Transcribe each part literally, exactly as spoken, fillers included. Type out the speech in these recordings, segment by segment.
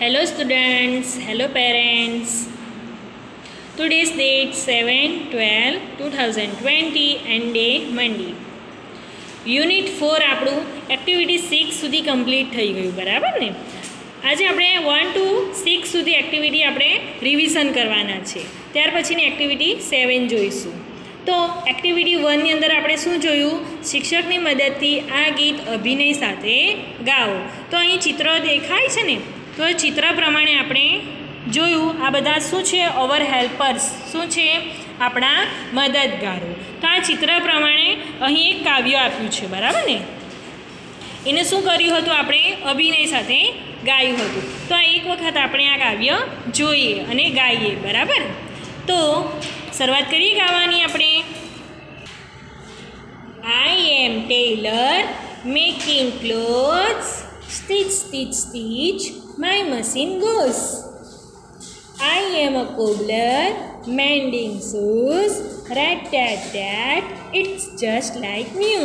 Hello students, hello parents. Today's date seven twelve twenty twenty and day Monday. Unit four આપણું activity six સુધી complete થઈ ગયું, બરાબર ને? આજે આપણે વન ટુ સિક્સ સુધી એક્ટિવિટી આપણે રિવિઝન કરવાના છે. ત્યાર પછીની એક્ટિવિટી સેવન જોઈશું. તો એક્ટિવિટી વનની અંદર આપણે શું જોયું? શિક્ષકની મદદથી આ ગીત અભિનય સાથે ગાઓ. તો અહીં ચિત્ર દેખાય છે ને, તો એ ચિત્ર પ્રમાણે આપણે જોયું આ બધા શું છે? Our helpers. શું છે? આપણા મદદગારો. તો આ ચિત્ર પ્રમાણે અહીં એક કાવ્ય આપ્યું છે, બરાબર ને? એને શું કર્યું હતું? આપણે અભિનય સાથે ગાયું હતું. તો આ એક વખત આપણે આ કાવ્ય જોઈએ અને ગાઈએ, બરાબર? તો શરૂઆત કરીએ ગાવાની આપણે. I am tailor making clothes, stitch stitch stitch my machine goes. I am a cobbler mending shoes, rat tat tat it's just like new.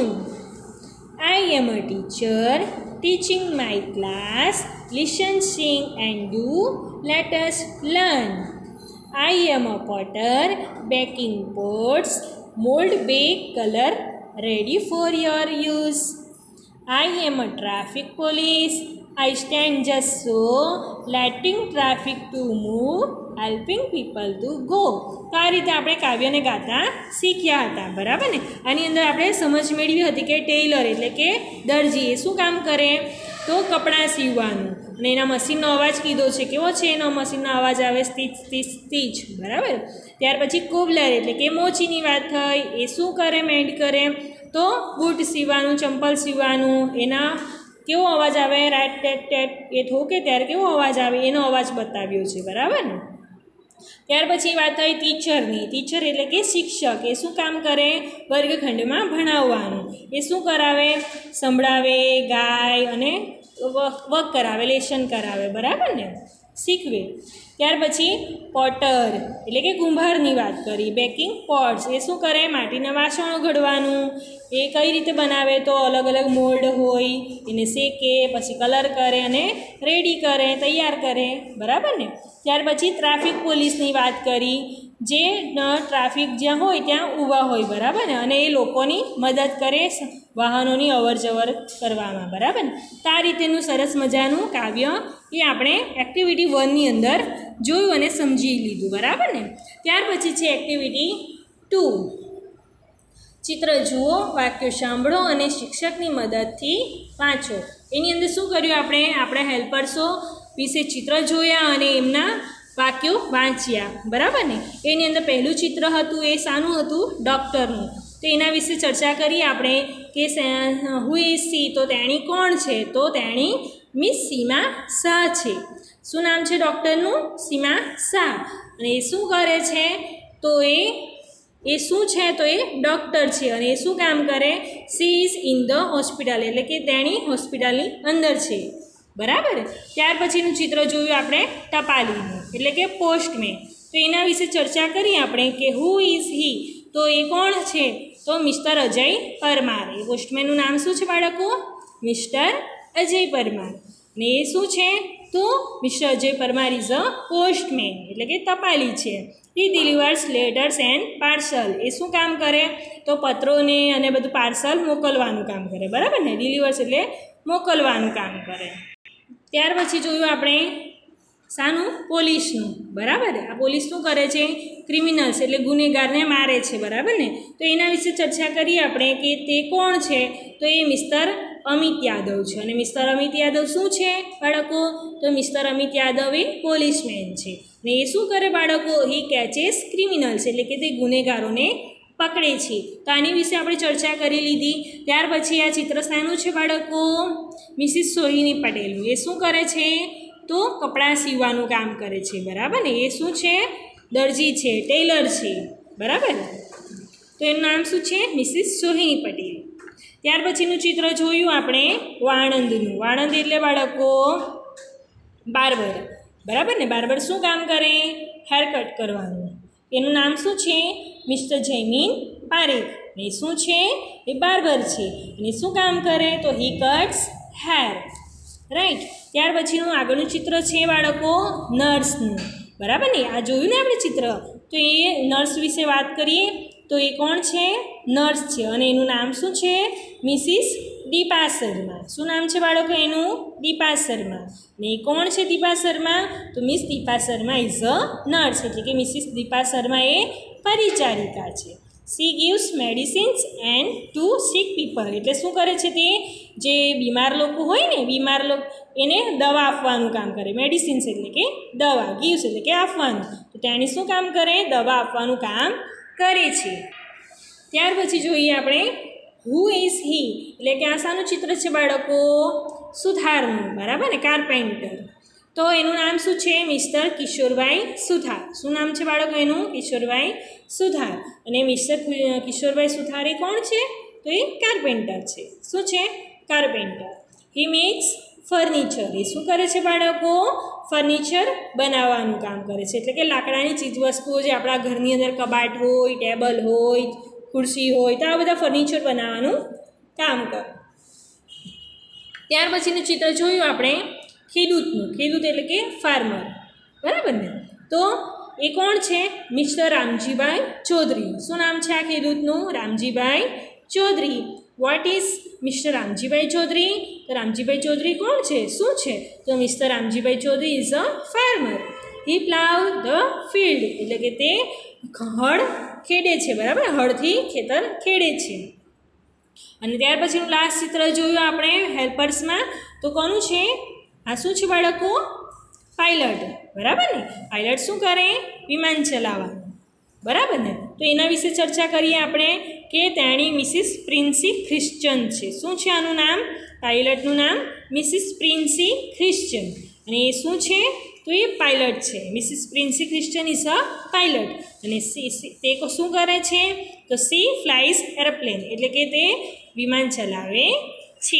I am a teacher teaching my class, listen sing and do, let us learn. I am a potter baking pots, mold bake color ready for your use. I am a traffic police, I stand just so, letting traffic to move, helping people to go. તો આ રીતે આપણે કાવ્યને ગાતા શીખ્યા હતા, બરાબર ને? આની અંદર આપણે સમજ મેળવી હતી કે ટેલર એટલે કે દરજી એ શું કામ કરે? તો કપડાં સીવવાનું. અને એના મશીનનો અવાજ કીધો છે. કેવો છે એનો મશીનનો અવાજ? આવે સ્ટીચ સ્ટીચ સ્ટીચ, બરાબર? ત્યાર પછી કોબલર એટલે કે મોચીની વાત થઈ. એ શું કરે? મેન્ડ કરે. તો બૂટ સીવવાનું, ચંપલ સીવવાનું. એના કેવો અવાજ આવે? રાટ ટેટ ટેટ એ ઠોકે ત્યારે કેવો અવાજ આવે? એનો અવાજ બતાવ્યો છે, બરાબર ને? ત્યાર પછી વાત થઈ ટીચરની. ટીચર એટલે કે શિક્ષક. એ શું કામ કરે? વર્ગખંડમાં ભણાવવાનું. એ શું કરાવે? સંભળાવે, ગાય અને વર્ક કરાવે, લેશન કરાવે, બરાબર ને? શીખવે. ત્યાર પછી પોટર એટલે કે કુંભારની વાત કરી. બેકિંગ પોટ્સ એ શું કરે? માટીના વાસણો ઘડવાનું. એ કઈ રીતે બનાવે? તો અલગ અલગ મોલ્ડ હોય, એને શેકે, પછી કલર કરે અને રેડી કરે, તૈયાર કરે, બરાબર ને? ત્યાર પછી ટ્રાફિક પોલીસની વાત કરી. જે ટ્રાફિક જ્યાં હોય ત્યાં ઊભા હોય, બરાબર ને? અને એ લોકોની મદદ કરે વાહનોની અવર જવર કરવામાં, બરાબર ને? તો આ રીતેનું સરસ મજાનું કાવ્ય એ આપણે એક્ટિવિટી વનની અંદર જોયું અને સમજી લીધું, બરાબર ને? ત્યાર પછી છે એક્ટિવિટી ટુ. ચિત્ર જુઓ, વાક્યો સાંભળો અને શિક્ષકની મદદથી વાંચો. એની અંદર શું કર્યું આપણે? આપણા હેલ્પર્સો વિશે ચિત્ર જોયા અને એમના વાક્યો વાંચ્યા, બરાબર ને? એની અંદર પહેલું ચિત્ર હતું એ શાનું હતું? ડૉક્ટરનું. તો એના વિશે ચર્ચા કરી આપણે કે હુ ઇઝ સી, તો તેણી કોણ છે? તો તેણી મિસ સીમા શાહ છે. શું નામ છે ડૉક્ટરનું? સીમા શાહ. અને એ શું કરે છે? તો એ એ શું છે? તો એ ડૉક્ટર છે. અને એ શું કામ કરે? She is in the hospital એટલે કે તેણી હોસ્પિટલની અંદર છે, બરાબર? ત્યાર પછીનું ચિત્ર જોયું આપણે ટપાલીનું એટલે કે પોસ્ટમેન. તો એના વિશે ચર્ચા કરી આપણે કે હુ ઇઝ હી, તો એ કોણ છે? તો મિસ્ટર અજય પરમાર. એ પોસ્ટમેનનું નામ શું છે બાળકો? મિસ્ટર અજય પરમાર. ને એ શું છે? તો mister Ajay Parmar is a postman એટલે કે ટપાલી છે. He delivers letters and parcel. એ શું કામ કરે? તો પત્રોને અને બધું પાર્સલ મોકલવાનું કામ કરે, બરાબર ને? ડિલિવર્સ એટલે મોકલવાનું કામ કરે. ત્યાર પછી જોયું આપણે શાનું? પોલીસનું, બરાબર? આ પોલીસ શું કરે છે? ક્રિમિનલ્સ એટલે ગુનેગારને મારે છે, બરાબર ને? તો એના વિશે ચર્ચા કરીએ આપણે કે તે કોણ છે? તો એ મિસ્ટર અમિત યાદવ છે. અને મિસ્ટર અમિત યાદવ શું છે બાળકો? તો મિસ્ટર અમિત યાદવ એ પોલીસમેન છે. ને એ શું કરે બાળકો? હી કેચેસ ક્રિમિનલ્સ એટલે કે તે ગુનેગારોને પકડે છે. તો આની વિશે આપણે ચર્ચા કરી લીધી. ત્યાર પછી આ ચિત્ર શાનું છે બાળકો? મિસિસ સોહિની પટેલનું. એ શું કરે છે? તો કપડાં સીવવાનું કામ કરે છે, બરાબર ને? એ શું છે? દરજી છે, ટેલર છે, બરાબર? તો એનું નામ શું છે? મિસિસ સોહિની પટેલ. ત્યાર પછીનું ચિત્ર જોયું આપણે વાણંદનું. વાણંદ એટલે બાળકો બાર્બર, બરાબર ને? બાર્બર શું કામ કરે? હેર કટ કરવાનું. એનું નામ શું છે? મિસ્ટર જયમીન પારેખ. એ શું છે? એ બાર્બર છે. અને શું કામ કરે? તો હી કટ્સ હેર. રાઈટ. ત્યાર પછીનું આગળનું ચિત્ર છે બાળકો નર્સનું, બરાબર ને? આ જોયું ને આપણે ચિત્ર, તો એ નર્સ વિશે વાત કરીએ તો એ કોણ છે? નર્સ છે અને એનું નામ શું છે? મિસિસ દીપા શર્મા. શું નામ છે બાળકો એનું? દીપા શર્મા. ને એ કોણ છે દીપા શર્મા? તો miss Deepa Sharma is a nurse, એટલે કે મિસિસ દીપા શર્મા એ પરિચારિકા છે. She gives medicines and to sick people, એટલે શું કરે છે તે? જે બીમાર લોકો હોય ને, બીમાર લોકો એને દવા આપવાનું કામ કરે. મેડિસિન્સ એટલે કે દવા, ગિવ્સ એટલે કે આપવાનું, તો તેણી શું કામ કરે? દવા આપવાનું કામ કરે છે. ત્યાર પછી જોઈએ આપણે હુ ઇઝ હી, એટલે કે આ શાનું ચિત્ર છે બાળકો? સુથારનું, બરાબર ને? કાર્પેન્ટર. તો એનું નામ શું છે? મિસ્ટર કિશોરભાઈ સુથાર. શું નામ છે બાળકો એનું? કિશોરભાઈ સુથાર. અને મિસ્ટર કિશોરભાઈ સુથાર એ કોણ છે? તો એ કાર્પેન્ટર છે. શું છે? કાર્પેન્ટર. હી મેક્સ ફર્નિચર, એ શું કરે છે બાળકો? ફર્નિચર બનાવવાનું કામ કરે છે, એટલે કે લાકડાની ચીજવસ્તુઓ જે આપણા ઘરની અંદર કબાટ હોય, ટેબલ હોય, ખુરશી હોય, તો આ બધા ફર્નિચર બનાવવાનું કામ કરે. ત્યાર પછીનું ચિત્ર જોયું આપણે ખેડૂતનું. ખેડૂત એટલે કે ફાર્મર, બરાબર ને? તો એ કોણ છે? મિસ્ટર રામજીભાઈ ચૌધરી. શું નામ છે આ ખેડૂતનું? Ramjibhai Chaudhary. What is mister Ramjibhai Chaudhary? તો રામજીભાઈ ચૌધરી કોણ છે? શું છે? તો mister Ramjibhai Chaudhary is a farmer. He plough the field, એટલે કે તે હળ ખેડે છે, બરાબર? હળથી ખેતર ખેડે છે. અને ત્યાર પછીનું લાસ્ટ ચિત્ર જોયું આપણે હેલ્પર્સમાં, તો કોનું છે? આ શું છે બાળકો? પાયલટ, બરાબર ને? પાયલટ શું કરે? વિમાન ચલાવવાનું, બરાબર ને? તો એના વિશે ચર્ચા કરીએ આપણે કે તેણી મિસિસ પ્રિન્સી ક્રિશ્ચન છે. શું છે આનું નામ? પાયલટનું નામ મિસિસ પ્રિન્સી ક્રિશ્ચન. અને એ શું છે? તો એ પાયલટ છે. Mrs Princy Christian is a pilot. અને તે શું કરે છે? તો સી ફ્લાઇઝ એરોપ્લેન, એટલે કે તે વિમાન ચલાવે છે.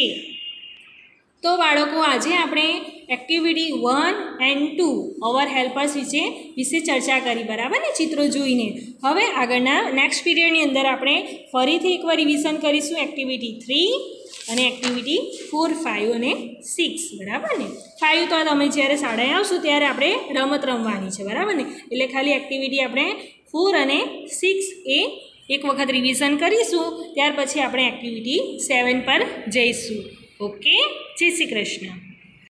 તો બાળકો આજે આપણે activity one and two our helpers વિશે વિશે ચર્ચા કરી, બરાબર ને? ચિત્રો જોઈને. હવે આગળના નેક્સ્ટ પીરિયડની અંદર આપણે ફરીથી એકવાર રિવિઝન કરીશું એક્ટિવિટી થ્રી અને એક્ટિવિટી ફોર, ફાઇવ અને સિક્સ, બરાબર ને? ફાઇવ તો તમે જ્યારે શાળાએ આવશો ત્યારે આપણે રમત રમવાની છે, બરાબર ને? એટલે ખાલી એક્ટિવિટી આપણે ફોર અને સિક્સ એ એક વખત રિવિઝન કરીશું. ત્યાર પછી આપણે એક્ટિવિટી સેવન પર જઈશું. ઓકે, જય શ્રી કૃષ્ણ.